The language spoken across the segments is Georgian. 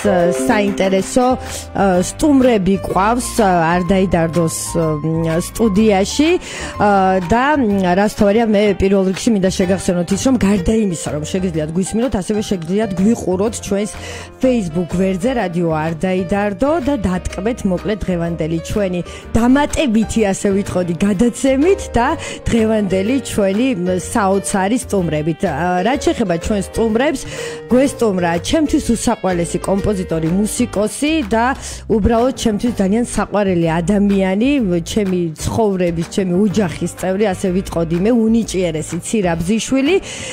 საინტერესო სტუმრები გვყავს არ დაიდარდოს სტუდიაში და რაც თორია მე პირველ რიგში მინდა შეგახსენოთ ის რომ გარდა იმისა რომ შეგიძლიათ გვისმინოთ ასევე შეგიძლიათ გვიყუროთ ჩვენს Facebook გვერდზე რადიო არ დაიდარდო და დატკბეთ მოკლედ დღევანდელი ჩვენი დამატებითი ასე ვიტყოდი გადაცემით და დღევანდელი ჩვენი საოცარი სტუმრებით რაც შეეხება ჩვენ სტუმრებს გვესტუმრა ჩემთვის უსაყვარლესი კომპოზიტორი მუსიკოსი და უბრალოდ ჩემთვის ძალიან საყვარელი ადამიანი ჩემი ცხოვრების ჩემი ოჯახის წევრი ასე ვიტყოდი მე უნიჭიერესი ცირაბზიშვილი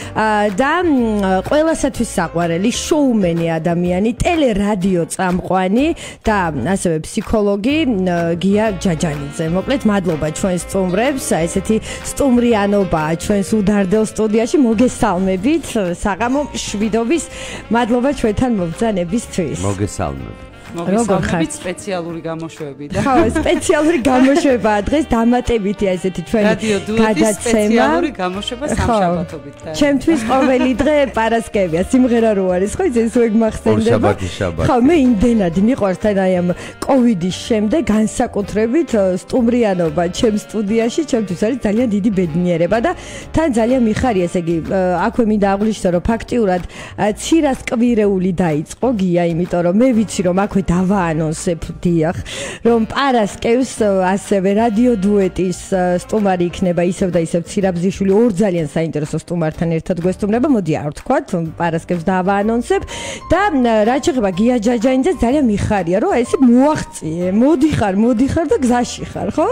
და ყველასათვის საყვარელი შოუმენი ადამიანი ტელერადიო წამყვანი და ასევე ფსიქოლოგი გია ჯაჯანიძე მოკლედ მადლობა ჩვენ სტუმრებს ესეთი სტუმრიანობაა ჩვენს უდარდელ სტუდიაში მოგესალმებით საღამო შვიდობის მადლობა ჩვენთან მობრძანებისთვის მოგესალმებით მოგესალმებით სპეციალური გამოშვები და ხო სპეციალური გამოშვებაა დღეს დამატებითი ესეთი ჩვენი გადაცემა სპეციალური გამოშვება სამშაბათობით და ჩემთვის ყოველი დღე პარასკევია სიმღერა რო არის ხო ეს უეგ მახსენდება ხო მე იმდენად მიყვარს თან აი ამ კოვიდის შემდეგ განსაკუთრებით სტუმრიანობა ჩემ სტუდიაში ჩემთვის არის ძალიან დიდი ბედნიერება და თან ძალიან მიხარია ესე იგი აქვე მინდა აღვნიშნო რომ ფაქტიურად ცირასკვირეული დაიწყო გია იმიტომ რომ მე ვიცი რომ აქვე დავაანონსებ დიახ რომ პარასკევს ასევე რადიო დუეტის სტუმარი იქნება ისევ და ისევ ცირაბზიშვილი ორ ძალიან საინტერესო სტუმართან ერთად გვესტუმრება მოდი არ ვთქვათ პარასკევს დავაანონსებ და რაც შეეხება გია ჯაჯანიძეს ძალიან მიხარია რომ ესე მოაღწიე მოდიხარ და გზაში ხარ ხო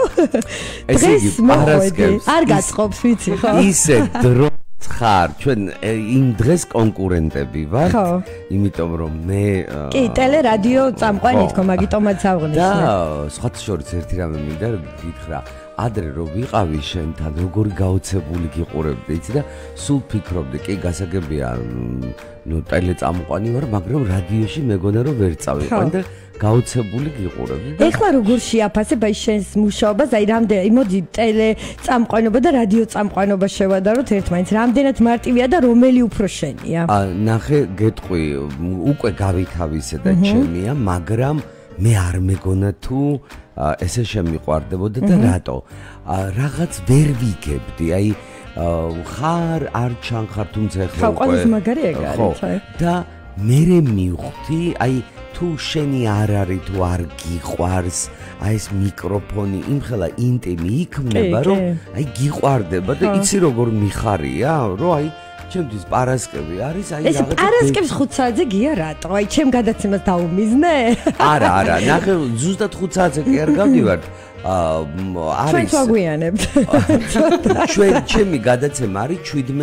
დღეს პარასკევს არ გაწყობს ვიცი ხო ისე დრო ხარ ჩვენ იმ დღეს კონკურენტები ვართ იმიტომ რომ მე კი ტელერადიო წამყვანი თქო მაგიტომაც აღნიშნე და სხვათა შორის ერთი რამე მინდა გითხრა ადრე რომ ვიყავი შენთან როგორი გაოცებული გიყურებდი იცი და სულ ფიქრობდი კი გასაგებია ნუ ტელეწამყვანი ვარ მაგრამ რადიოში მეგონა რომ ვერ წავიყვან და გაოცებული გიყურებდი და ეხლა როგორ შეაფასებ აი შენს მუშაობას აი რამდენი მოდი ტელე წამყვანობა და რადიო წამყვანობა შევადაროთ ერთმანეთს რამდენად მარტივია და რომელი უფრო შენია ნახე გეტყვი უკვე გავითავისე და ჩემია მაგრამ მე არ მეგონა თუ ესე შემიყვარდებოდა და რატო რაღაც ვერ ვიგებდი აი ხარ არ ჩანხარ თუმცა ხო ყოველთვის მაგარი ეგ არის და მე მივხვდი აი თუ შენი არ არის თუ არ გიყვარს აი ეს მიკროფონი იმხელა ინტიმი იქმნება რომ აი გიყვარდება და იცი როგორ მიხარია რომ აი ჩემთვის პარასკევი არის აი ეს პარასკევს 5 საათზე გია რატო აი ჩემ გადაცემას დაუმიზნე არა ნახე ზუსტად 5 საათზე კი არ გავდივარ არის ჩვენ გვიანებთ ჩვენ ჩემი გადაცემა არის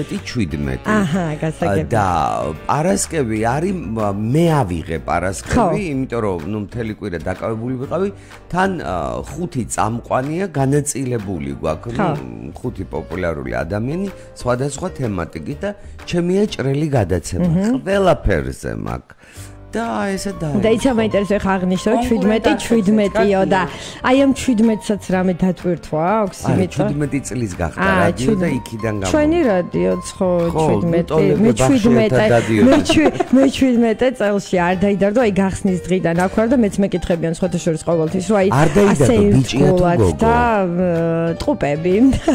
17 აჰა გასაგებია და პარასკევი არის მე ავიღე პარასკევი იმიტომ რომ ნუ მთელი კვირა დაკავებული ვიყავი თან 5 წამყვანია განაწილებული გვაქვს 5 პოპულარული ადამიანი სხვადასხვა თემატიკით და ჩემია ჭრელი გადაცემა ყველაფერზე მაქვს და ესა და იცი მაინტერესებს ხა აღნიშნო 17-იო და აი ამ 17-საც რამე დატვირთვა აქვს იმიტომ 17 წლის გახდა რადიო და იქიდან გამო ჩვენი რადიოც ხო 17 მე 17 წელში არ დაიდარდო აი გახსნის დღიდან აქ ვარ და მეც მეკითხებიან სხვათა შორის ყოველთვის რომ აი ასე ბიჭია და ტყუპები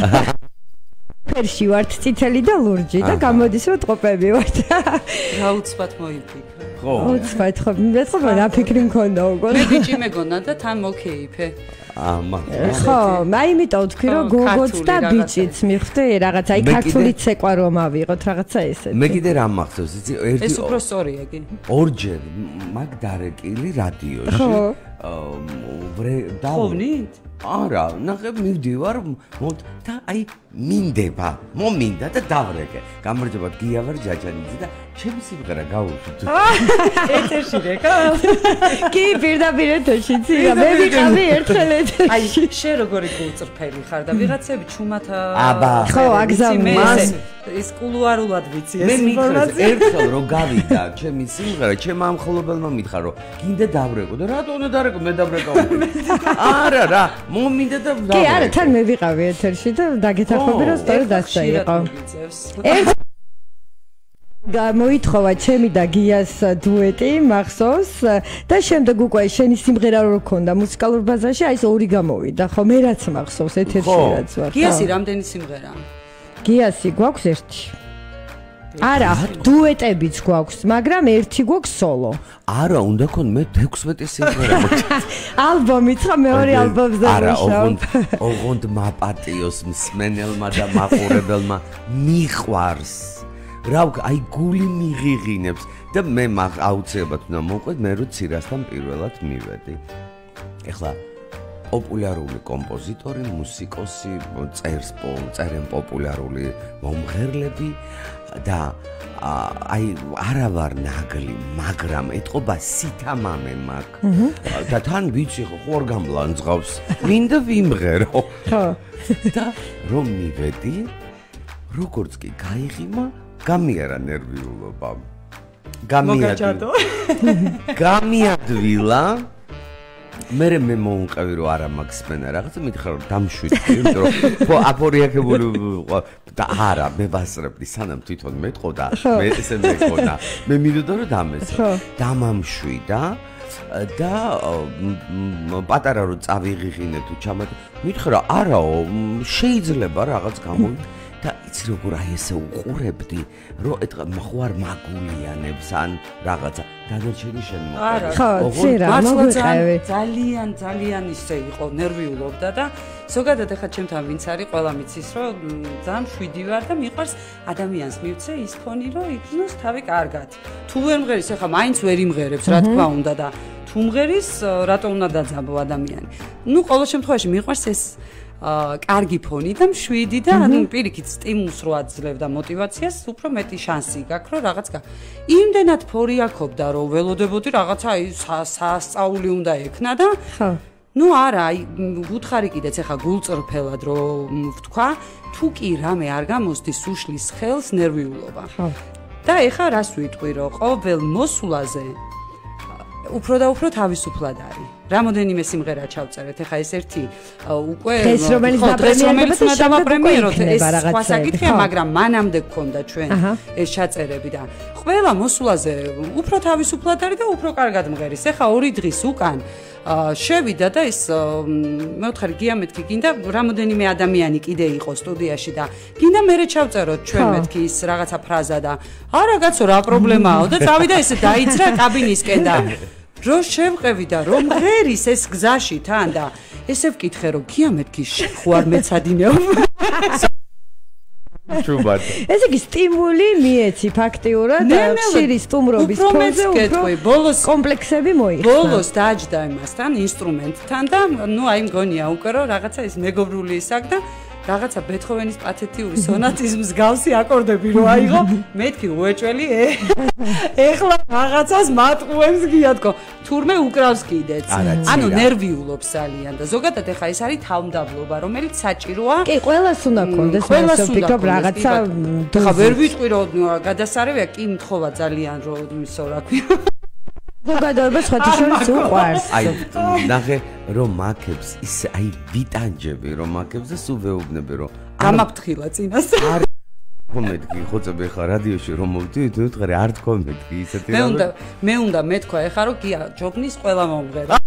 ფერში ვართ წითელი და ლურჯი და გამოდის რომ ტყუპები ვართ რა უცბად მოიფიქრე ხო უცბად ხო მე ხო რა ფიქრი მქონდა უკვე მე ბიჭი მეგონა და თან მოკეიფე ხო მე იმიტომ ვთქვი რომ გოგოც და ბიჭიც მიხვდი რაღაც აი ქართული ცეკვა რომ ავიღოთ რაღაცა ესეთი მე კიდე რა მახსოვს იცი ერთი ეს უფრო სწორია კი ორჯერ მაგ დარეკილი რადიოში ხო ხოვნით არა ნახე მივდივარ და აი მინდება მომინდა და დავრეკე გამარჯობა გია ვარ ჯაჯანიძე და ჩემი სიმღერა გავუშვით ეთერში რეკა კი პირდაპირ ეთერში ცირა მე ვიყავი ერთხელ ეთერში აი შენ როგორი გულწრფელი ხარ და ვიღაცები ჩუმათა ხო აგზავნე ეს კულუარულად ვიცი ეს ინფორმაცია ერთხელ რო გავიდა ჩემი სიმღერა ჩემ ამ ხოლობელმა მითხარ რომ გინდა დავრეკო და რატო უნდა დარეკო მე დავრეკავ არა რა მომინდა და კი არა თან მე ვიყავი ეთერში და დაგეთახმები რომ სწორედ ასე იყო გამოითხოვა ჩემი და გიას დუეტი მახსოვს და შემდეგ უკვე შენი სიმღერა რო ქონდა მუსიკალურ ბაზარში აი ეს ორი გამოვიდა ხო მე რაც მახსოვს ეთერში რაც ვარ გიასი რამდენი სიმღერაა გიასი გვაქვს ერთი არა დუეტებიც გვაქვს მაგრამ ერთი გვაქვს სოლო არა უნდა ქონდე 16 სიმღერა ალბომი ხა მეორე ალბომზე ვშავ ოღონდ მაპატიოს მსმენელმა და მაყურებელმა მიყვარს რა აი გული მიღიღინებს და მე აუცილებლად უნდა მოყვეთ მე რო ცირასთან პირველად მივედი ეხლა პოპულარული კომპოზიტორი მუსიკოსი წერენ პოპულარული მომღერლები და აი არა ვარ ნაგლი მაგრამ ეთყობა სითამამე მაქვს და თან ვიცი ხო არ გამლანძღავს მინდა ვიმღერო ხო და რომ მივედი როგორც კი გაიღიმა გამიარა ნერვიულობა გამიადვილა მე მოუნყევი რომ არა მაქსმენა რაღაცა მითხრა რომ დამშვიდდი იმიტომ რომ ხო აფორიაკებული და არა მე ვასწრებდი სანამ თვითონ მეტყო და მე ესე მეკონა მე მივიდა რომ დამესწრო დამამშვიდა და პატარა რომ წავიღიღინე თუ ჩამატ მითხრა არაო შეიძლება რაღაც გამოვიდა და იცი როგორ აი ესე უყურებდი რომ ეთქა ხوار მაგულიანებს ან რაღაცა დაგერჩენი შენ მოყვა ხო ცირა მოგვიყევი ძალიან ისე იყო ნერვიულობდა და ზოგადად ახლა ჩემთან ვინც არის ყველა მიცის რომ ძალიან შვიდი ვარ და მიყვარს ადამიანს მივცე ის ფონი რომ იგრძნოს თავი კარგად თუ ვერ მღერის ახლა მაინც ვერ იმღერებს რა თქმა უნდა და თუ მღერის რატო უნდა დაძაბო ადამიანი ნუ ყოველ შემთხვევაში მიყვარს ეს კარგი ფონი და მშვიდი და პირიქით სტიმულს რო აძლევდა мотивაციას უფრო მეტი შანსი გაქვს რომ რაღაც იმდენად ფორიაქობდა რომ ველოდებოდი რაღაცა აი სასწაული უნდა ექნა და ნუ არა აი უთხარი კიდეც ახლა გულწრფელად რომ ვთქვა თუ კი რამე არ გამოსდის უშლის ხელს ნერვიულობა და ეხლა რას ვიტყვი რომ ყოველ მოსულაზე უფრო და უფრო თავისუფლად არის. რამოდენიმე სიმღერა ჩავწერეთ. ეხა ეს ერთი უკვე ეს რომელიც დავაპრემიეროთ ეს სხვა საკითხია, მაგრამ მანამდე გქონდა ჩვენ ეს ჩაწერები და ყველა მოსულაზე უფრო თავისუფლად არის და უფრო კარგად მღერის. ეხა 2 დღის უკან შევიდა და ეს მეოთხარი გიამეთქი გინდა რამოდენიმე ადამიანი კიდე იყო სტუდიაში და გინდა მერე ჩავწეროთ ჩვენ მეთქი ის რაღაცა ფრაზა და არა კაცო რა პრობლემაო და წავიდა ესე დაიძრა კაბინისკენ და რო შევყევი და რომ ღერის ეს გზაში თან და ესე ვკითხე რომ გიამეთქი ხო არ მეცადინეო ჩუბად ესე იგი სტიმული მიეცი ფაქტიურად ხშირი სტუმრობის ფონზე უფრო კომპლექსები მოიხსნა ბოლოს დაჯდა იმასთან ინსტრუმენტთან და ნუ აი მგონია უკვე რომ რაღაცა ის მეგობრული ისაკ და რაღაცა ბეთჰოვენის პათეტიური სონატის მსგავსი აკორდები რო აიღო მეთქი უეჭველი ეხლა რაღაცას მატყუებს გიათქო თურმე უკრავს კიდეც ანუ ნერვიულობს ძალიან და ზოგადად ეხა ეს არის თავმდაბლობა რომელიც საჭიროა კი ყველას უნდა კონდეს ვფიქრობ რაღაცა ეხა ვერ ვიტყვი რომ გადასარევია კი მთხოვა ძალიან რომ ისო რა ქვია ზოგადად სხვათა შორის უყვარს აი ნახე რომ მაკებს ის აი ვიტანჯები რომ მაკებს და სულ ვეუბნები რომ გამაფრთხილა წინასწარ მომეთქი ხოცები ხა რადიოში რომ მოვდივით ვიტყვი არ თქო მეთქი ისეთი მე უნდა მეთქვა ეხა რომ გია ჯოგნის ყველა მომღერა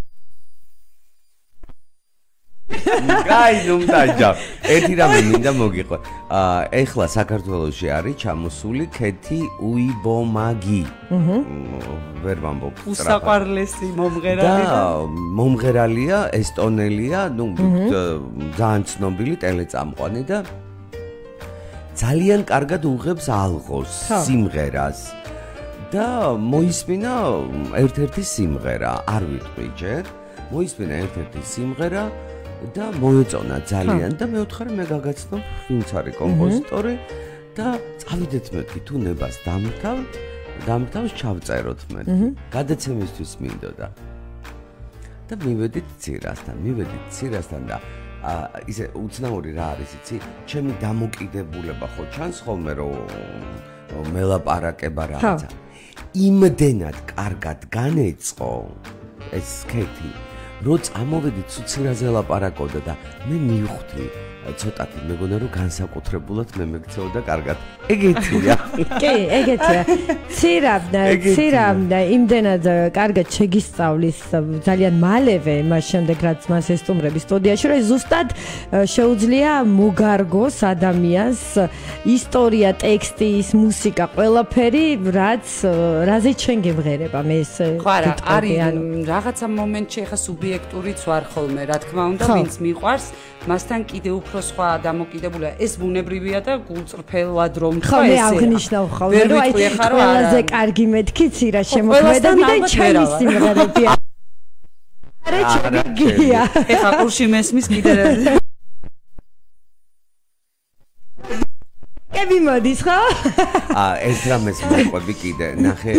გაი ნუმტაჯა ერთი რამე მინდა მოგიყვე ეხლა საქართველოში არის ჩამოსული ქეთი უიბომაგი ვერ ვამბობ უსაყვარლესი მომღერალი და მომღერალია ესტონელია ნუ ძალიან ცნობილი ტელეწამყვანი და ძალიან კარგად უღებს ალღოს სიმღერას და მოისმინა ერთ-ერთი სიმღერა არ ვიტყვი ჯერ მოისმინა ერთ-ერთი სიმღერა და მოეწონა ძალიან და მეოთხარი მე გაგაცნობ ვინც არის კომპოზიტორი და წავიდეთ მეთქი თუ ნებას დამთავრდავს ჩავწეროთ მე გადაცემისთვის მინდოდა და მივედით ცირასთან და ისე უცნაური რა არის იცი ჩემი დამოკიდებულება ხო ჩანს ხოლმე რომ მელაპარაკება რაღაცა იმდენად კარგად განეწყო ეს ქეთი რო წამოვედი ცუცირაზე ლაპარაკობდა და მე მივხვდი ცოტათი მეგონა რომ განსაკუთრებულად მე მეკცეოდა კარგად. ეგეთია. კი, ეგეთია. ცირა იმდენად კარგად შეგისწავლის ძალიან მალევე მას შემდეგ რაც მას ესტუმრები სტუდიაში რომ ზუსტად შეუძლია მოგარგოს ადამიანს ისტორია, ტექსტი, ის მუსიკა, ყველაფერი რაზეც შენ გემღერება მე ეს ხარა არის რაღაცა მომენტში ხა სუბიექტურიც ვარ ხოლმე რა თქმა უნდა ვინც მიყვარს მასთან კიდე უფრო სხვა დამოკიდებულია ეს ბუნებრივია და გულწრფელად რომ ხო მე აღნიშნავ ხოლმე რომ აი ყველაზე კარგი მეთქი ცირა შემოქმედები და ჩემი სიმღერები არა ჩემია ეხა ყურში მესმის კიდე კები მოდის ხო ეს რამეს მოყვები კიდე ნახე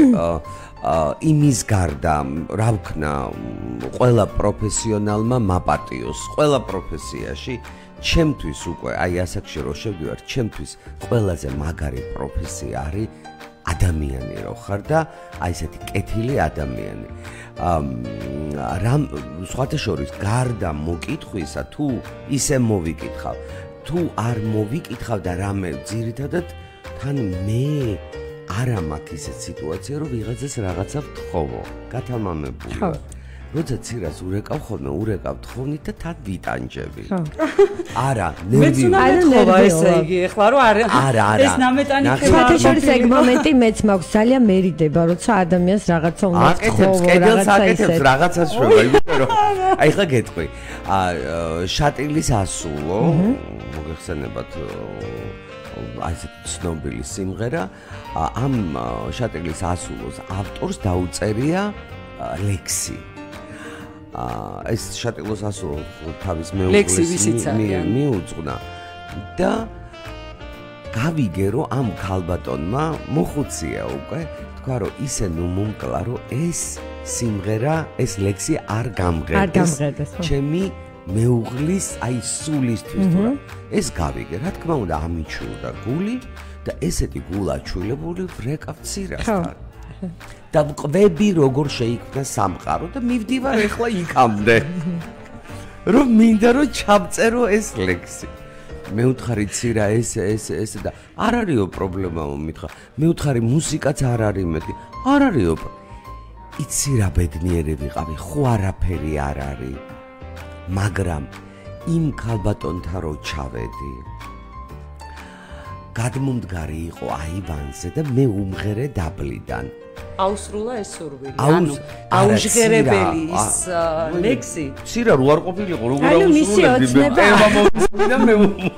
იმის გარდა რა ვქნა ყველა პროფესიონალმა მაპატიოს ყველა პროფესიაში ჩემთვის უკვე აი ასაკში რო შევდივარ ჩემთვის ყველაზე მაგარი პროფესია არის ადამიანი რო ხარ და აი ესეთი კეთილი ადამიანი რამ სხვათა შორის გარდა მოკითხვისა თუ ისე მოვიკითხავ თუ არ მოვიკითხავ და რამე ძირითადად თან მე არა მაქვს ისეთ სიტუაცია რომ ვიღაცას რაღაცა ვთხოვო გათამამებული როცა ცირას урეკავ ხოლმე урეკავ თხოვნით და თან ვიტანჯები არა ნერვიულობა ესე იგი ეხლა რომ არა ეს ნამეტანი ქეთაშორის ეგ მომენტი მეც მაქვს ძალიან მერიდება როცა ადამიანს რაღაცა უნდა ვთხოვო რაღაცა ისეთ რაღაცას შვება იმიტომ რომ აი ხა გეტყვი შატილის ასულო მოგეხსენებათ აი ეს ცნობილი სიმღერა ამ შატილის ასულოს ავტორს დაუწერია ლექსი ეს შატილოს ასულო თავის მეუღლეს მიუძღვნა და გავიგე რომ ამ ქალბატონმა მოხუცია უკვე თქვა რომ ისე ნუ მომკლა რომ ეს სიმღერა ეს ლექსი არ გამღერდეს ჩემი მეუღლის აი სულისთვის თუ ეს გავიგე რა თქმა უნდა ამიჩულდა გული და ესეთი გულაჩულებული ვრეკავ ცირასთან და ყვები როგორ შეიქმნა სამყარო და მივდივარ ახლა იქამდე რომ მინდა რომ ჩავწერო ეს ლექსი მე ვთხარი ცირა ეს და არ არისო პრობლემა მომითხა მე ვთხარი მუსიკაც არ არის მეტი არ არისო იცი რა ბედნიერი ვიყავი ხო არაფერი არ არის მაგრამ იმ ქალბატონთან რო ჩავედი გადმომდგარი იყო აივანზე და მე უმღერე დაბლიდან აუსრულა ეს სურვილი ანუ აუჟღერებელი ის ლექსი ცირა რო არ ყოფილიყო როგორ აუსრულებდი მე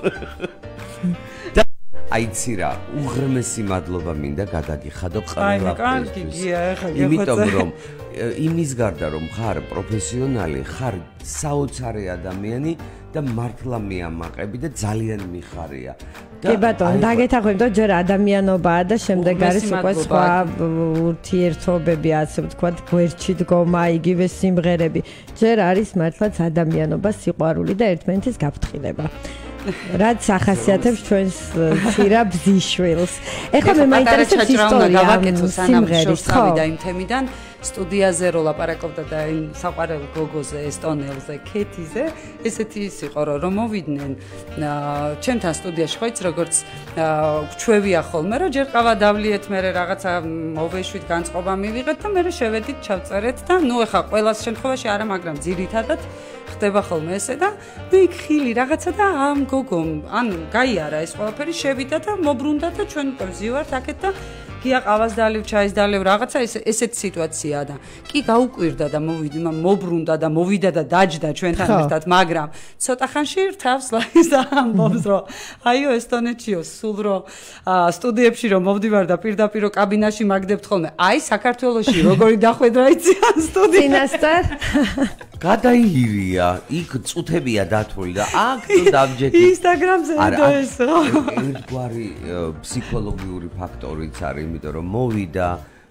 აი ცირა უღრმესი მადლობა მინდა გადაგიხადო ყველაფერთვის იმიტომ რომ იმის გარდა რომ ხარ პროფესიონალი ხარ საოცარი ადამიანი და მართლა მეამაყები და ძალიან მიხარია კი ბატონო დაგეთახვებდო ჯერ ადამიანობაა და შემდეგ არის უკვე სხვა ურთიერთობები ასე ვთქვათ გვერდში დგომა იგივე სიმღერები ჯერ არის მართლაც ადამიანობა სიყვარული და ერთმანეთის გაფრთხილება რაც ახასიათებს ჩვენს ცირა ბზიშვილს. ეხლა მე მაინტერესებს ისტორია სიმღერის, ხო? და იმ თემიდან სტუდიაზე რო ლაპარაკობდა და იმ საყვარელ გოგოზე, ესტონელზე, ქეთიზე, ესეთი ის იყო რომ მოვიდნენ ჩემთან სტუდიაში ხო იცი როგორც გვჩვევია ხოლმე რომ ჯერ ყავა დავლიეთ მე რაღაცა მოვეშვით განწყობა მივიღეთ და მე შევედით ჩავწერეთ და ნუ ეხა ყოველ შემთხვევაში არა მაგრამ ძირითადად ხდება ხოლმე ესე და მე იქ ხილი რაღაცა და ამ გოგომ ანუ გაიარა ეს ყველაფერი შევიდა და მობრუნდა და ჩვენ ვზივართ აქეთ და გია ყავას დალევ ჩაის დალევ რაღაცა ესეთი სიტუაციაა და კი გაუკვირდა და მობრუნდა და მოვიდა და დაჯდა ჩვენთან ერთად მაგრამ ცოტა ხანში რთავს ლაის და ამბობს რომ აიო ესტონეთშიო სულ რომ სტუდიებში რომ მოვდივარ და პირდაპირ კაბინაში მაგდებთ ხოლმე აი საქართველოში როგორი დახვედრა იცი ამ სტუდიასთან გადაირია იქ წუთებია დათვლი და აქ თუ დავჯექი ინსტაგრამზე ეს რა ერთგვარი ფსიქოლოგიური ფაქტორიც არის იმიტომ რომ მოვიდა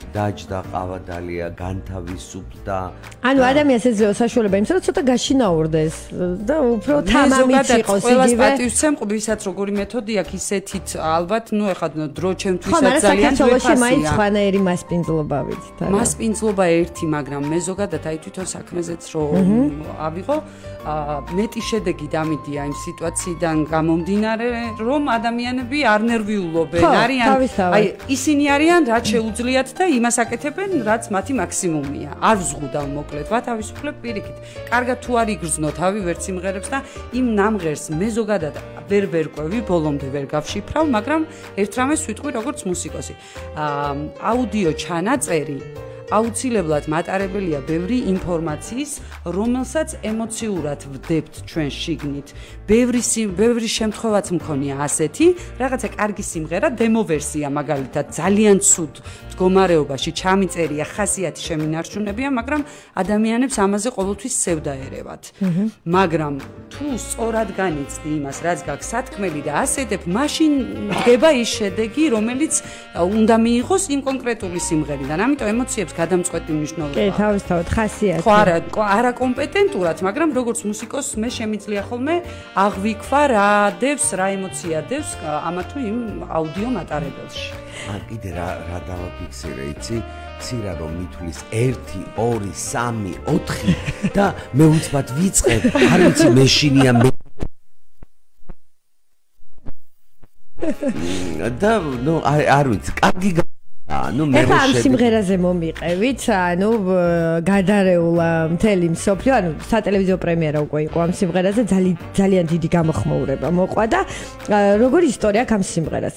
დაჯდა, ყავადალია, განთავისუფლდა. ანუ ადამიანს ეძლევა საშუალება იმისა, რომ ცოტა გაშინაურდეს და უფრო თამამიც იყოს იგივე. ყველას პატივცემ, ვისაც როგორი მეთოდი აქვს, ისეთით ალბათ, ეხლა დრო ჩემთვისაც ძალიან ძვირფასია. ხო, მაგრამ მაინც ხანაერი მასპინძლობა ვიცით. მასპინძლობა ერთი, მაგრამ მე ზოგადად აი თვითონ საქმეზეც რომ ავიღო, მეტი შედეგი დამიდია იმ სიტუაციიდან გამომდინარე, რომ ადამიანები არ ნერვიულობენ, არიან აი ისინი არიან რაც შეუძლიათ და იმას აკეთებენ, რაც მათი მაქსიმუმია. არ ვზღუდავ მოკლედ, ვათავისუფლებ პირიქით. კარგად თუ არ იგრძნო თავი ვერც სიმღერებს და იმ ნამღერს მე ზოგადად ვერ ვერკვევი, ბოლომდე ვერ გავშიფრავ, მაგრამ ერთ რამეს ვიტყვი როგორც მუსიკოსი. აუდიო ჩანაწერი აუცილებლად მატარებელია ბევრი ინფორმაციის, რომელსაც ემოციურად ვდებთ ჩვენ შიგნით. ბევრი შემთხვევაც მქონია ასეთი, რაღაცა კარგი სიმღერა, დემო ვერსია მაგალითად, ძალიან ცუდ მდგომარეობაში ჩამიწერია, ხასიათი შემინარჩუნებია, მაგრამ ადამიანებს ამაზე ყოველთვის სევდაერევათ. მაგრამ თუ სწორად განიცდი იმას, რაც გაქვს სათქმელი და ასეთებ, მაშინ დგება ის შედეგი, რომელიც უნდა მიიღოს იმ კონკრეტული სიმღერიდან. ამიტომ ემოციებს გადამწყვეტი მნიშვნელობა. კი, თავისთავად ხასიათი. ხო, არაკომპეტენტურად, მაგრამ როგორც მუსიკოსს მე შემიძლია ხოლმე აღვიქვა რა დევს, რა ემოცია დევს ამა თუ იმ აუდიო მატარებელში. კიდე რა დავაფიქსირე, იცი? ცირა რომ მithulis 1 2 3 4 და მე უცბად ვიწყებ, არ ვიცი მეშინია მე და ნუ არ ვიცი, კარგი ეხლა ამ სიმღერაზე მომიყევით, გადარეულა მთელი მსოფლიო, სატელევიზიო პრემიერა უკვე იყო ამ სიმღერაზე, ძალიან დიდი გამოხმაურება მოყვა და როგორი ისტორია აქვს ამ სიმღერას,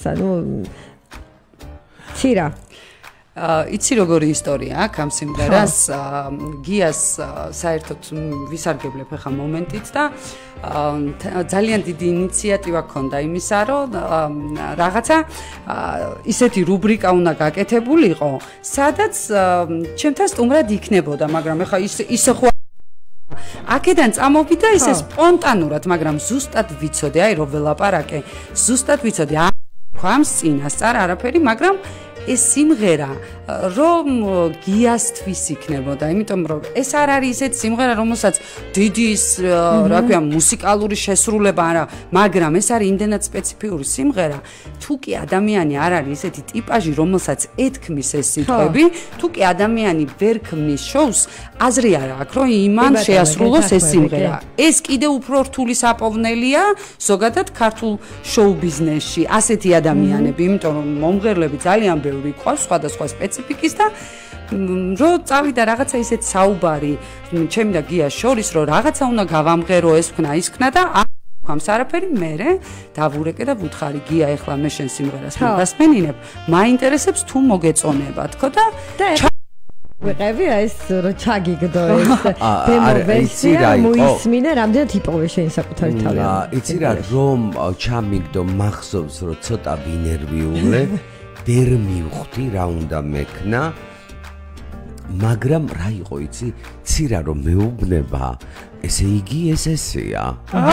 ცირა იცი როგორი ისტორია აქვს ამ სიმღერას, გიას საერთოდ ვისარგებლებ ახლა მომენტით და ძალიან დიდი ინიციატივა ჰქონდა იმისა, რომ რაღაცა ისეთი რუბრიკა უნდა გაკეთებულიყო, სადაც ჩემთან სტუმრად იქნებოდა, მაგრამ ახლა ისე ხო აქედან წამოვიდა ისე სპონტანურად, მაგრამ ზუსტად ვიცოდე, აი რომ ველაპარაკე, ზუსტად ვიცოდე ამ წინასწარ არაფერი, მაგრამ ეს სიმღერა რომ გიასთვის იქნებოდა, იმიტომ რომ ეს არ არის ისეთი სიმღერა, რომელსაც დიდი რა ქვია, მუსიკალური შესრულება არა, მაგრამ ეს არის იმდენად სპეციფიური სიმღერა, თუ კი ადამიანი არ არის ისეთი ტიპაჟი, რომელსაც ეთქმის ეს სიტყვები, თუ კი ადამიანი ვერ ქმნის შოუს, აზრი არ აქვს, რომ იმან შეასრულოს ეს სიმღერა. ეს კიდევ უფრო რთული საპოვნელია ზოგადად ქართულ შოუ ბიზნესში, ასეთი ადამიანები, იმიტომ რომ მომღერლები ძალიან ბევრი ყავს, სხვადასხვა სპეციფიკის და რო წავიდა რაღაცა ისეთ საუბარი ჩემი და გიას შორის, რომ რაღაცა უნდა გავამღერო, ეს ვქნა, ის ვქნა და ამს არაფერი მერე დავურეკე და ვუთხარი გია, ეხლა მე შენ სიმღერას მოგასმენინებ, მაინტერესებს თუ მოგეწონება, თქო და ვიყევი ეს რო ჩაგიგდო ეს დემო ვერსია მოისმინე, რამდენად იპოვე შენ საკუთარი თავი. იცი რა, რომ ჩამიგდო, მახსოვს რომ ცოტა ვინერვიულე ვერ მივხვდი რა უნდა მექნა, მაგრამ რა იყო იცი, ცირა რომ მეუბნება, ესე იგი ესეა.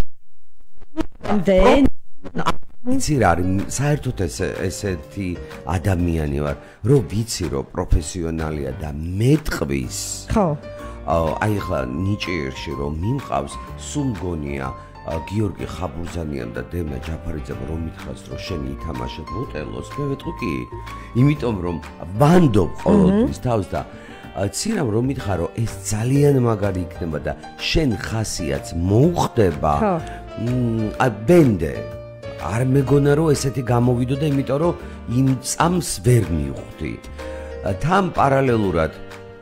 იცი რა არის, საერთოდ ესეთი ადამიანი ვარ, რომ ვიცი რომ პროფესიონალია და მეტყვის. ხო. აი ხა ნიჭიერში რომ მიმყავს, სულ მგონია გიორგი ხაბურზანიამ და დემა ჯაფარიძემ რომ მითხრას რომ შენ ითამაშებ ოტელოს, მე ვეთქვი კი, იმიტომ რომ ვანდობ ყოველთვის თავს და ცირამ რომ მითხრა რომ ეს ძალიან მაგარი იქნება და შენ ხასიათს მოუხდება, ბენდე არ მეგონა რომ ესეთი გამოვიდო და იმიტომ რომ იმ წამს ვერ მივხვდი. თან პარალელურად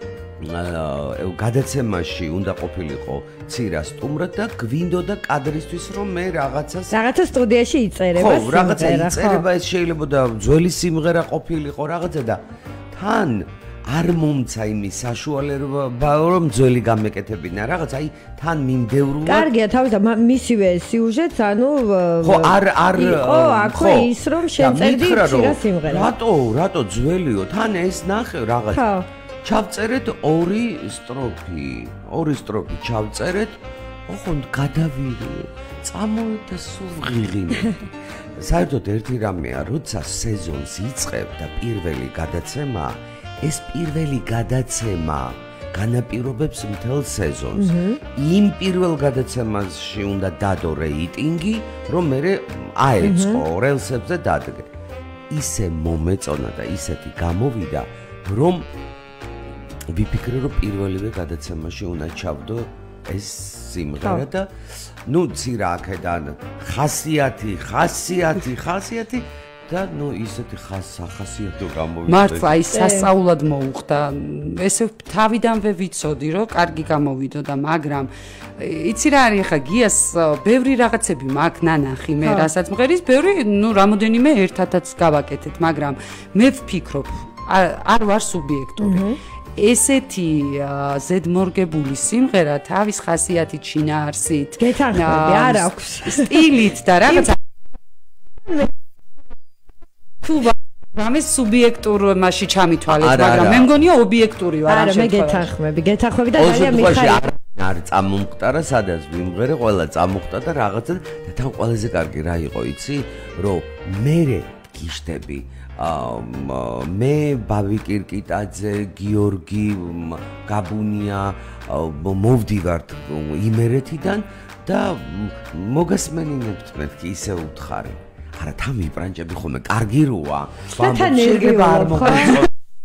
გადაცემაში უნდა ყოფილიყო ცირა სტუმრად და გვინდოდა კადრისთვის რომ მე რაღაცა სტუდიაში იწერება სიმღერა. ხო, რაღაცა იწერება, ეს შეიძლება და ძველი სიმღერა ყოფილიყო რაღაცა და თან არ მომცა იმის საშუალება რომ ძველი გამეკეთებინა რაღაცა, აი თან მიმდევრულად. კარგია, თავის და მისივე სიუჟეტს, ხო, არ იყო აქვე ის რომ შენ წერდი ცირა სიმღერა. რატო ძველიო, თან ეს ნახე რაღაცა. ჩავწერეთ ორი სტროფი ჩავწერეთ, ოღონდ გადავირი, წამოვით და სულ ვღიღინეთ. საერთოდ ერთი რამეა, როცა სეზონს იწყებ და პირველი გადაცემა, ეს პირველი გადაცემა განაპირობებს მთელ სეზონს. იმ პირველ გადაცემაში უნდა დადო რეიტინგი, რომ მე აეწყო რელსებზე დადგე. ისე მომეწონა და ისეთი გამოვიდა, რომ ვიფიქრე, რომ პირველივე გადაცემაში უნდა ჩავდო ეს სიმღერა და ნუ ცირა აქედან ხასიათი და ნუ ისეთი სახასიათო გამოვიდა. მართლა ის სასწაულად მოუხდა. ესე თავიდანვე ვიცოდი, რომ კარგი გამოვიდოდა, მაგრამ იცი რა არის ხა გიას ბევრი რაღაცები მაქვს ნანახი მე რასაც მღერის, ბევრი ნუ რამოდენიმე ერთადაც გავაკეთეთ, მაგრამ მე ვფიქრობ არ ვარ სუბიექტური. ესეთი ზედმორგებული სიმღერა თავის ხასიათით, შინაარსით, გეთანხმები არ აქვს სტილით და რაღაცა თუ რამე სუბიექტურობაში ჩამითვალეთ, მაგრამ მე მგონია ობიექტური ვარ ამ შემთხვევაში. არა, მე გეთანხმები და ძალიან მიხარია. არ წამომხტარა, სადაც ვიმღერე, ყველა წამოხტა და რაღაცა და თან ყველაზე კარგი რა იყო, იცი, რომ მე გიშტები მე ბავი კირკიტაძე, გიორგი გაბუნია მოვდივართ იმერეთიდან და მოგასმენინებთ მეთქი ისე უთხარი. არა თან მიპრანჭები ხომ კარგი როა. თან ერგება არ მოგწონს.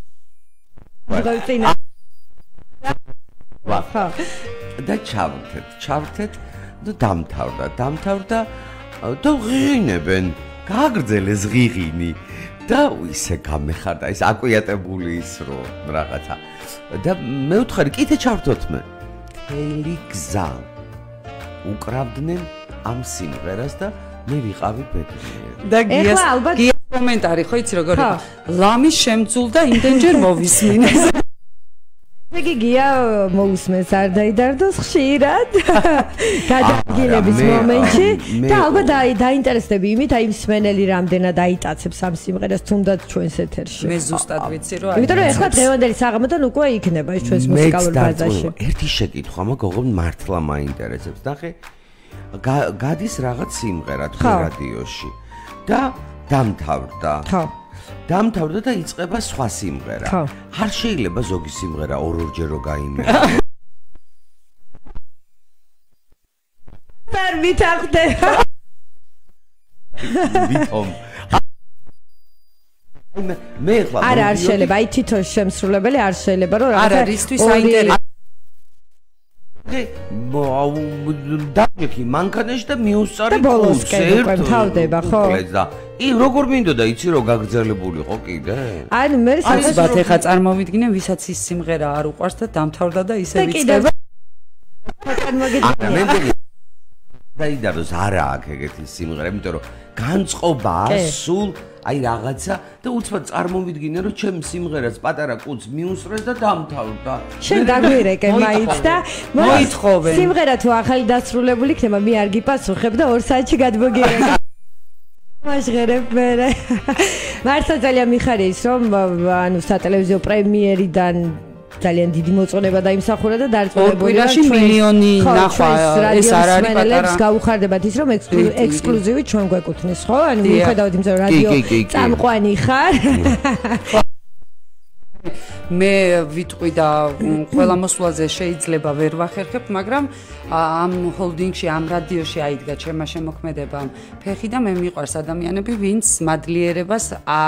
და ჩავთეთ და დამთავრდა და ღინებენ გააგრძელეს ღიღინი და ისე გამეხარდა ის აკვიატებული ის რო რაღაცა და მე ვთხარი კითხე ჩავთოთ მე მთელი გზა უკრავდნენ ამ სიმღერას და მე ვიყავი ბედნიერი და გიას კომენტარი ხო იცი როგორ იყო ლამის შემძულ და იმდენჯერ მოვისმინეს გიგია მოусმენს არ დაიდარდოს ხშირად გადაგილების მომენტში და ალბათ დაინტერესდები იმით აი მსმენელი რამდენად აიტაცებს ამ სიმღერას თუნდაც ჩვენს ეთერში მე ზუსტად ვიცი რომ იმიტომ რომ ეხლა დღევანდელი საღამოდან უკვე იქნება ის ჩვენს მუსიკალურ ბაზაში ერთი შეკითხვა მოგողობ მართლა მაინტერესებს ნახე გადის რაღაც სიმღერა თუ რადიოში და დამთავრდა დამთავრდა და იწყება სხვა სიმღერა. არ შეიძლება ზოგი სიმღერა ორ-ორჯერ რო გაიმეორე. არ მითახდება. ვითომ. მე ხლა არ შეიძლება, აი თითო შემსრულებელი არ შეიძლება რომ რაღაცა არა, რისთვის აინტერესებს. დაგიქი მანქანაში და მიუსწარი კურსი ერთად თავდება ხო? როგორ მინდოდა იცი რომ გაგრძელებულიყო კიდე? ანუ მე საერთოდ ეხა წარმოვიდგინე ვისაც ის სიმღერა არ უყვარს და დამთავრდა და ისე ვიწყება. დაიდაროს არა აქ ეგეთი სიმღერა, იმიტომ რომ განწყობა სულ აი რაღაცა და უცბად წარმოვიდგინე რომ ჩემ სიმღერას პატარა კუც მიუსწრეს და დამთავრდა. შენ დაგვირეკე მაინც და მოითხოვენ. სიმღერა თუ ახალი დასრულებული იქნება, მე არ გიპასუხებ და 2 საათში გადმოგიერებ. მაშღერებ მე. მართლა ძალიან მიხარია ის რომ ანუ სატელევიზიო პრემიერიდან ძალიან დიდი მოწონება დაიმსახურა და დარწმუნებულია ჩვენ მილიონი ნახვა ეს არ არის პატარა გაუხარდებათ ის რომ ექსკლუზივი ჩვენ გვეკუთვნის ხო ანუ მიუხედავად იმისა რომ რადიო წამყვანი ხარ მე ვიტყვი და ყველა მოსვლაზე შეიძლება ვერ ვახერხებ, მაგრამ ამ ჰოლდინგში, ამ რადიოში აიდგა ჩემმა შემოქმედებამ ფეხი და მე მიყვარს ადამიანები, ვინც მადლიერებას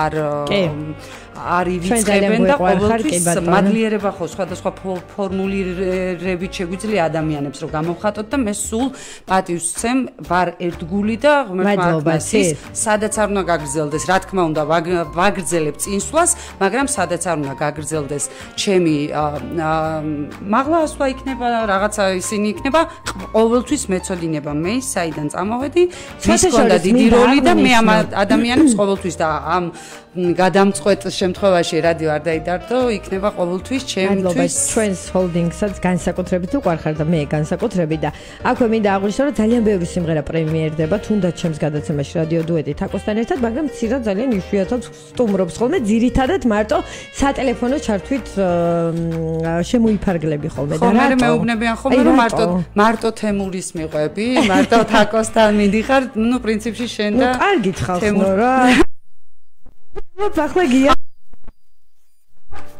არ ივიწყებენ და ყოველთვის მადლიერება ხო სხვადასხვა ფორმულირებით შეგვიძლია ადამიანებს რომ გამოვხატოთ და მე სულ პატივს ვცემ ვარ ერთგული და ღმერთმა სადაც არ უნდა გაგრძელდეს, რა თქმა უნდა ვაგრძელებ წინსვლას, მაგრამ სადაც არ უნდა გაგრძელდეს ჩემი მაღლა ასვლა იქნება, რაღაცა ისინი იქნება, ყოველთვის მეწოდინება მე საიდან წამოვედი, ვის ჰქონდა დიდი როლი და მე ამ ადამიანებს ყოველთვის და ამ გადამწყვეტ შემთხვევაში რადიო არ დაიდარდო, იქნება ყოველთვის ჩემთვის ჩვენს ჰოლდინგსაც განსაკუთრებით უყვარხარ და მე განსაკუთრებით და აქვე მინდა აღვნიშნო რომ ძალიან ბევრი სიმღერა პრემიერდება, თუნდაც ჩემს გადაცემაში რადიო დუეტი თაკოსთან ერთად, მაგრამ ცირა ძალიან იშვიათად სტუმრობს ხოლმე, ძირითადად მარტო სატელეფონო ჩართვით შემოიფარგლები ხოლმე და რატო? მე მეუბნებიან ხოლმე რომ მარტო თემურის მიყვები, მარტო თაკოსთან მიდიხარ, ნუ პრინციპში შენ და ნუ კარგით ხალხო რა. ახლა გია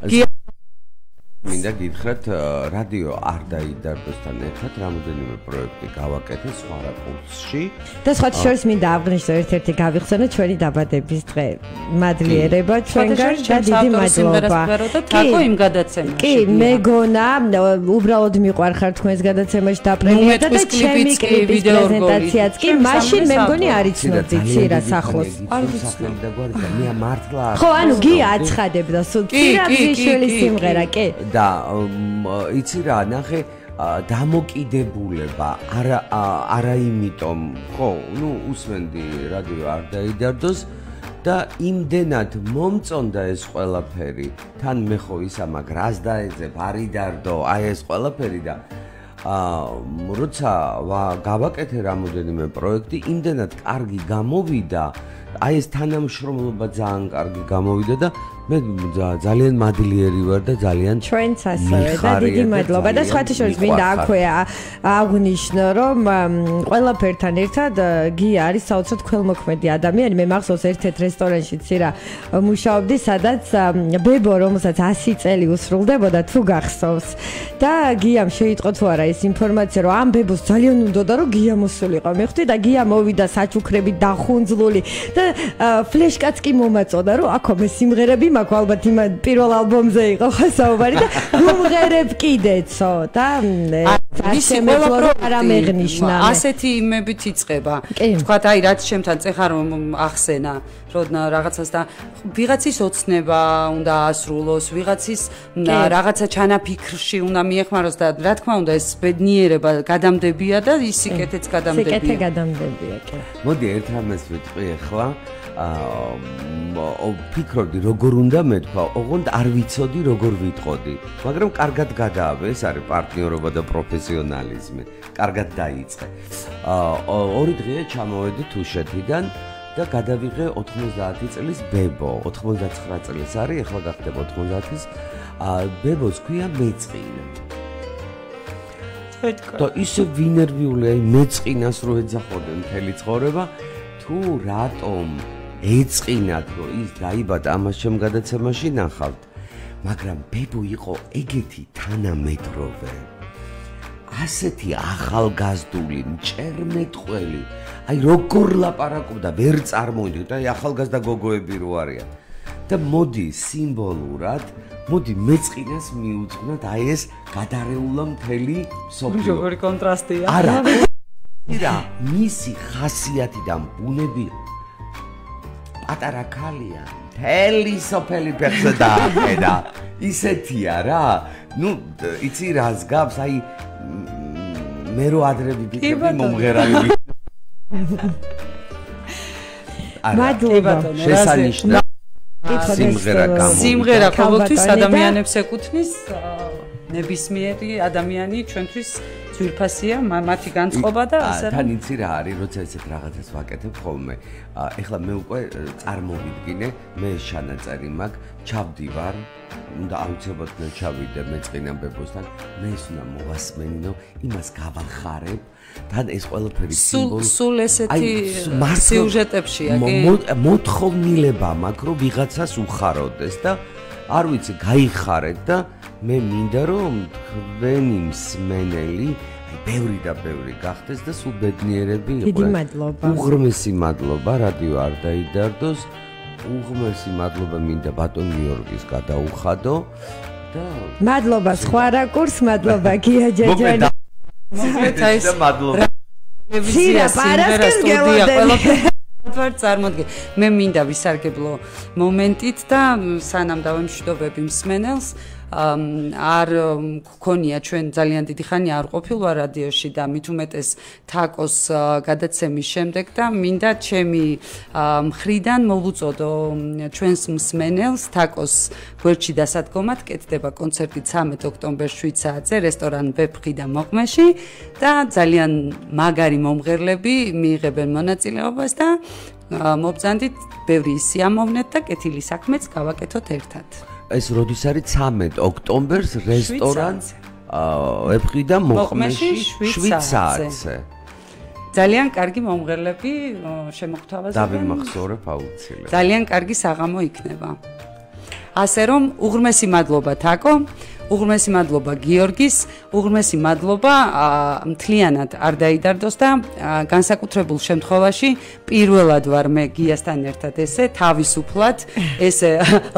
მინდა გითხრათ რადიო არ დაიდარდოსთან ერთად რამოდენიმე პროექტი გავაკეთე სხვა რაკურსში და სხვათა შორის მინდა აღვნიშნო ერთ-ერთი გავიხსენოთ ჩვენი დაბადების დღე მადლიერება ჩვენგან და დიდი მადლობა თაკო იმ გადაცემაში კი მეგონა უბრალოდ მიყვარხარ თქვენს გადაცემაში დაპრემიერა და ჩემი კლიპის პრეზენტაციაც კი მაშინ მე მგონი არ იცნობდი ცირას ახლოს მე მართლა ხო ანუ გია აცხადებდა სულ ცირა სიმღერა კი და იცი რა ნახე დამოკიდებულება არა იმიტომ ხო ნუ usmendi რადიო არ დაიდარდოს და იმდენად მომწონდა ეს ყველაფერი თან მე ხო ისა მაგ რას დაეძებ არ იდარდო აი ეს ყველაფერი და როცა გავაკეთე რამოდენიმე პროექტი იმდენად კარგი გამოვიდა აი ეს თანამშრომლობა ძალიან კარგი გამოვიდა და მე ძალიან მადლიერი ვარ და ძალიან ჩვენც ასევე და დიდი მადლობა და სხვათა შორის მინდა აქვე აღვნიშნო რომ ყველაფერთან ერთად გია არის საოცრად ქველმოქმედი ადამიანი მე მახსოვს ერთ-ერთ რესტორანში ცირა მუშაობდი სადაც ბებო რომელსაც 100 წელი უსრულდებოდა თუ გახსოვს და გიამ შეიტყო თუ არა ეს ინფორმაცია რომ ამ ბებოს ძალიან უნდოდა რომ გია მოსულიყო მე ხვდი და გია მოვიდა საჩუქრებით დახუნძლული და ფლეშკაც კი მომაწოდა რომ აქ მე სიმღერები მაქვს ალბათ იმ პირველ ალბომზე იყო ხო საუბარი და მომღერებ კიდეცო და ასე მეთქო არა მეღნიშნა ასეთი იმებით იწყება თქვა აი რაც ჩემთან წეხარ ახსენა რომ რაღაცას და ვიღაცის ოცნება უნდა ასრულოს ვიღაცის რაღაცა ჩანაფიქრში უნდა მიეხმაროს და რა თქმა უნდა ეს ბედნიერება გადამდებია და ის სიკეთეც გადამდებია სიკეთე გადამდებია კი მოდი ერთ რამეს ვიტყვი ახლა ფიქრობდი როგორ უნდა მეთქვა, ოღონდ არ ვიცოდი როგორ ვიტყოდი, მაგრამ კარგად გადააბე, ეს არის პარტნიორობა და პროფესიონალიზმი. კარგად დაიწყე. ორი დღეა ჩამოვედი თუშეთიდან და გადავიღე 90 წლის ბებო, 99 წლის არის, ახლა გახდება 90-ის. ბებოს ქვია მეწყინა. და ისე ვინერვიული, აი მეწყინას რო ეძახოდე მთელი ცხოვრება, თუ რატომ ეწყინათ რომ ის დაიბადა ამას ჩემ გადაცემაში ნახავთ მაგრამ ბებო იყო ეგეთი თანამედროვე ასეთი ახალგაზრდული მჭერმეტყველი აი როგორ ლაპარაკობდა ვერ წარმოვიდგინეთ აი ახალგაზრდა გოგოები რო არიან და მოდი სიმბოლურად მოდი მეწყინას მიუძღვნათ აი ეს გადარეულა მთელი სოფლიო როგორი კონტრასტია არა ირა მისი ხასიათი და ბუნები პატარა ქალია მთელი სოფელი ფეხზე დაახედა ისეთია რა ნუ იცი რას გავს აი მე რო ადრე ვიფიქრდი მომღერალი მადლობა შესანიშნავი სიმღერა ყოველთვის ადამიანებს ეკუთვნის ნებისმიერი ადამიანი ჩვენთვის ძვირფასია მათი განწყობა და ასე თან იცი რა არის როცა ესეთ რაღაცას ვაკეთებ ხოლმე ეხლა მე უკვე წარმოვიდგინე მე შანაწერი მაქვს ჩავდივარ უნდა აუცილებლად მე ჩავიდე მეწყინა ბებოსთან მე ეს უნდა მოვასმენინო იმას გავახარებ თან ეს ყველაფერი სიმბოლო სულ ესეთი სიუჟეტებშია კი მოთხოვნილება მაქვს რომ ვიღაცას უხაროდეს და არ ვიცი გაიხარეთ და მე მინდა რომ თქვენი მსმენელი ბევრი და ბევრი გახდეს და სულ ბედნიერები იყვნენ. დიდი მადლობა. უღრმესი მადლობა რადიო არ დაიდარდოს. უღრმესი მადლობა მინდა ბატონ გიორგის გადაუხადო და მადლობა სხვა რაკურს, მადლობა გია ჯეჯანი. მოკლედ აი ეს მადლობა. ცირა პარასკევს გელოდები. ვარ წარმოდგე. მე მინდა ვისარგებლო მომენტით და სანამ დავემშვიდობები მსმენელს არ გქონია ჩვენ ძალიან დიდი ხანი არ ყოფილვარ რადიოში და მით უმეტეს თაკოს გადაცემის შემდეგ და მინდა ჩემი მხრიდან მოვუწოდო ჩვენს მსმენელს თაკოს გვერდში დასადგომად კეთდება კონცერტი 13 ოქტომბერს 7 საათზე რესტორან ვეფხი და მოყმეში და ძალიან მაგარი მომღერლები მიიღებენ მონაწილეობას და მობრძანდით ბევრი სიამოვნეთ და კეთილი საქმეც გავაკეთოთ ერთად. ეს როდის არის 13 ოქტომბერს რესტორან ვეფხი და მოყმეში 7 საათზე. ძალიან კარგი მომღერლები შემოგთავაზებენ. დავიმახსოვრებ აუცილებლად. ძალიან კარგი საღამო იქნება. ასე რომ უღრმესი მადლობა თაკო, უღრმესი მადლობა გიორგის, უღრმესი მადლობა მთლიანად არ დაიდარდოს და განსაკუთრებულ შემთხვევაში პირველად ვარ მე გიასთან ერთად ესე თავისუფლად ესე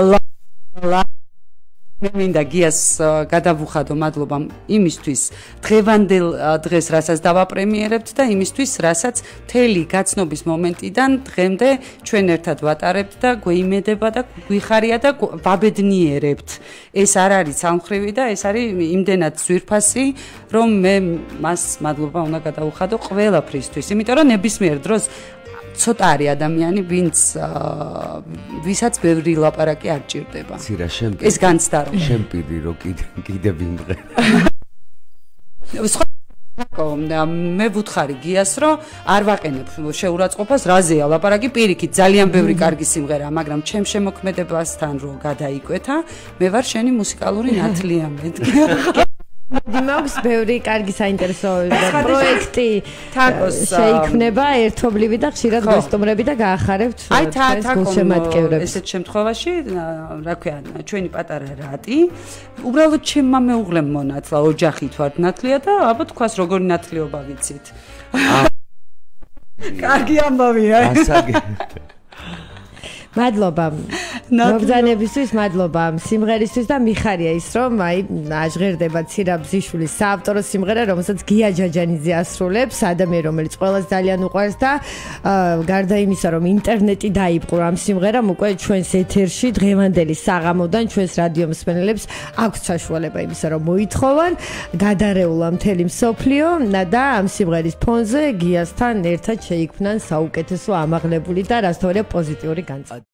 მე მინდა გიას გადავუხადო მადლობა იმისთვის დღევანდელ დღეს რასაც დავაპრემიერებთ და იმისთვის რასაც მთელი გაცნობის მომენტიდან დღემდე ჩვენ ერთად ვატარებთ და გვეიმედება და გვიხარია და ვაბედნიერებთ ეს არ არის სამხრივი და ეს არის იმდენად ძვირფასი რომ მე მას მადლობა უნდა გადავუხადო ყველაფრისთვის იმიტომ რომ ნებისმიერ დროს ცოტა არის ადამიანი, ვისაც ბევრი ლაპარაკი არ ჭირდება. ეს განცდა რომ. შენ პირი რო კიდე ვიმღე. მე ვუთხარი გიას რომ არ ვაყენებ შეურაცხყოფას რაზეა ლაპარაკი პირიქით ძალიან ბევრი კარგი სიმღერაა, მაგრამ ჩემ შემოქმედებასთან რო გადაიკვეთა, მე ვარ შენი მუსიკალური ნათლია. მაქვს ბევრი კარგი საინტერესო პროექტი შეიქმნება ერთობლივი და ხშირად გასტუმრები და გაახარებთ გულშემატკივრებს. ესეთ შემთხვევაში, რა ქვია, ჩვენი პატარა რატი, უბრალოდ ჩემმა მეუღლემ მონათლა, ოჯახით ვართ ნათლია და ალბათ თქვას როგორი ნათლიობა ვიცით. კარგი ამბავია. ასაგე. მადლობა. მოგზანებისთვის მადლობა სიმღერისთვის და მიხარია ის რომ აი აჟღერდება ცირა ბზიშვილის საავტორო სიმღერა რომელსაც გია ჯაჯანიძე ასრულებს ადამიანი რომელიც ყველას ძალიან უყვარს და გარდა იმისა რომ ინტერნეტი დაიპყრო ამ სიმღერამ უკვე ჩვენს ეთერში დღევანდელი საღამოდან ჩვენს რადიო მსმენელებს აქვს საშუალება იმისა რომ მოითხოვან გადარეულა მთელი მსოფლიო და ამ სიმღერის ფონზე გიასთან ერთად შეიქმნან საუკეთესო ამაღლებული და რასთორია პოზიტიური განწყობა